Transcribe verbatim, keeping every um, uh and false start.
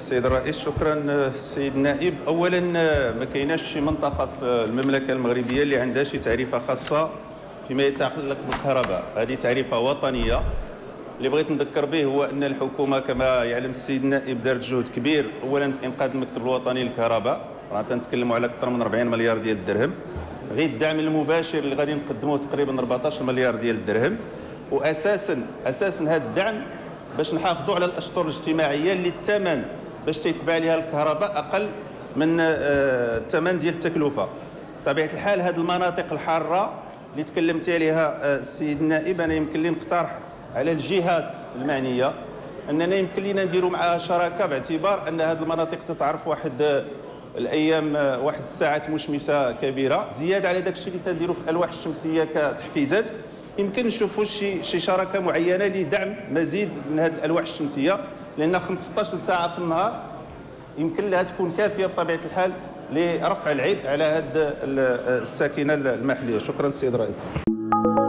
السيد الرئيس. شكرا السيد النائب. اولا ما كايناش شي منطقه في المملكه المغربيه اللي عندها شي تعريفه خاصه فيما يتعلق بالكهرباء. هذه تعريفه وطنيه. اللي بغيت نذكر به هو ان الحكومه كما يعلم السيد النائب دارت جهد كبير اولا في انقاذ المكتب الوطني للكهرباء، راه تنتكلموا على اكثر من أربعين مليار ديال الدرهم. غير الدعم المباشر اللي غادي نقدموه تقريبا أربعطاش مليار ديال الدرهم. واساسا اساسا هذا الدعم باش نحافظوا على الاشطر الاجتماعيه اللي الثمن باش تيتباع لها الكهرباء اقل من الثمن ديال التكلفه. بطبيعه الحال هذه المناطق الحاره اللي تكلمت عليها السيد النائب، انا يمكن لي نقترح على الجهات المعنيه اننا يمكن لينا نديروا معها شراكه، باعتبار ان هذه المناطق تتعرف واحد الايام واحد الساعات مشمسه كبيره، زياده على داك الشيء اللي تنديروا في الالواح الشمسيه كتحفيزات. يمكن نشوفوا شي شي شراكه معينه لدعم مزيد من هذه الالواح الشمسيه، لان خمسطاش ساعه في النهار يمكن لها تكون كافيه بطبيعه الحال لرفع العبء على هذه الساكنه المحليه. شكرا السيد الرئيس.